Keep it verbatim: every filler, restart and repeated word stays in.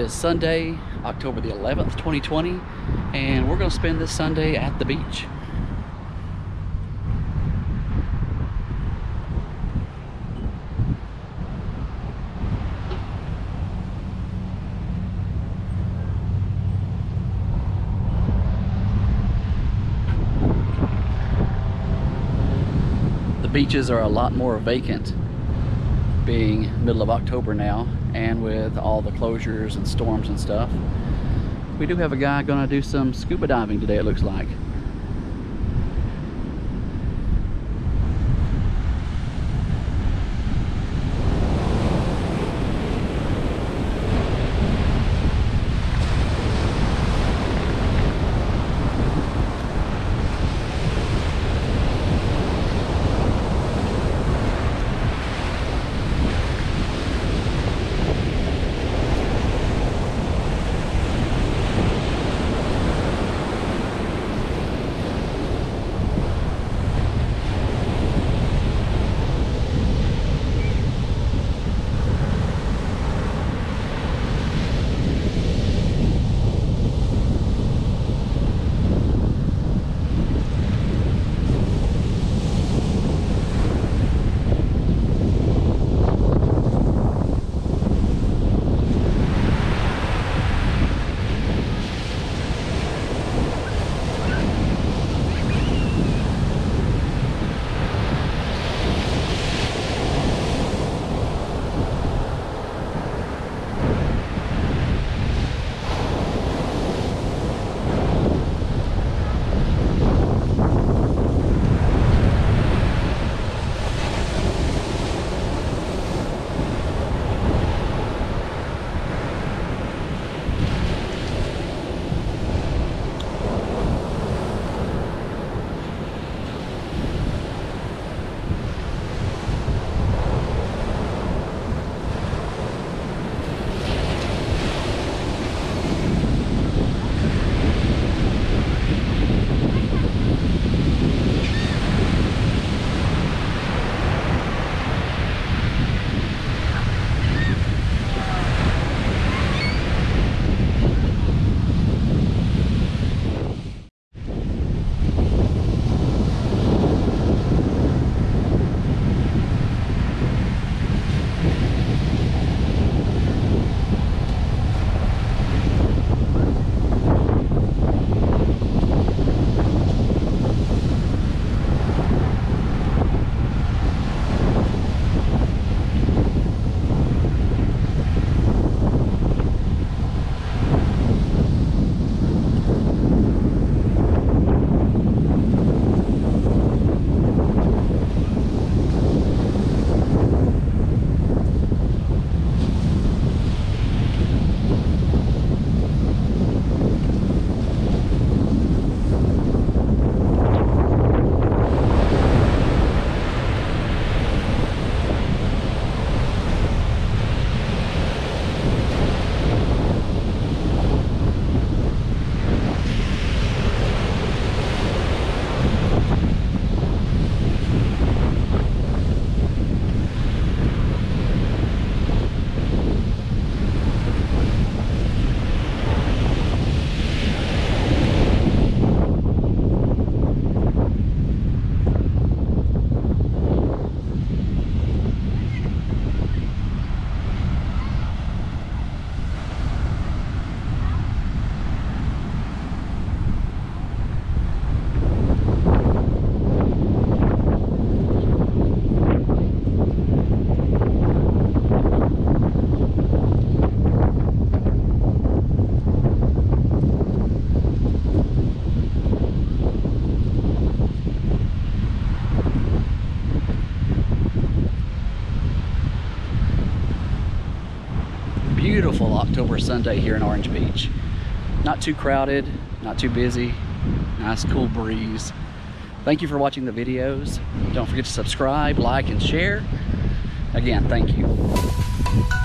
is Sunday, October the eleventh, twenty twenty, and we're going to spend this Sunday at the beach. The beaches are a lot more vacant, being middle of October now, and with all the closures and storms and stuff. We do have a guy gonna do some scuba diving today, it looks like. Beautiful October Sunday here in Orange Beach. Not too crowded, not too busy, nice cool breeze. Thank you for watching the videos. Don't forget to subscribe, like, and share. Again, thank you.